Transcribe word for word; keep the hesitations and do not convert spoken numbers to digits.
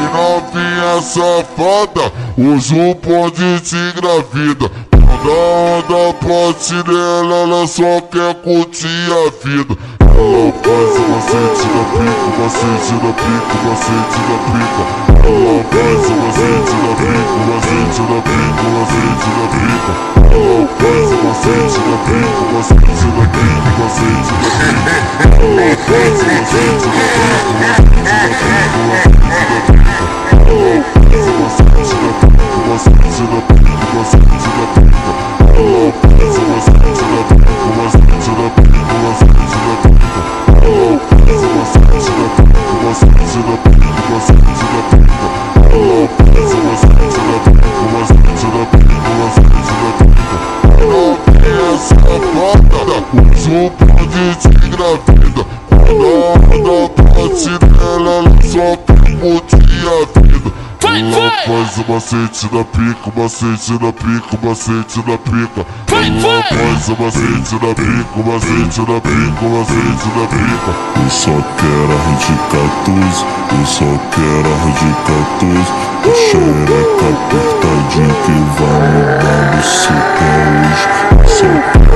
novinha safada, hoje o bonde te engravida. Quando a onda bate nela, ela só quer curtir a vida. Ela faz o macete na pica, macete na pica, macete na pica. Ela faz o macete na pica, macete na pica, macete na pica. Ela faz o macete na pica, macete na pica, macete na pica. Ela faz o macete na pica, macete na pica, macete na pica. Ela faz o macete na pica, macete na pica, macete na pica. Ela faz o macete na pica, macete na pica, macete na pica. Ela faz o macete na pica, macete na pica, macete na pica. Ela faz o macete na pica, macete na pica, macete na pica. Novinha safada, hoje o bonde te engravida. Quando a onda bate nela, ela só quer curtir a vida. Ela faz o macete na pica, macete na pica, macete na pica. Ela faz o macete na pica, macete na pica, macete na pica. Eu só quero a de quatorze, eu só quero a de quatorze. A xereca apertadinha que vai mudando se é hoje. Eu só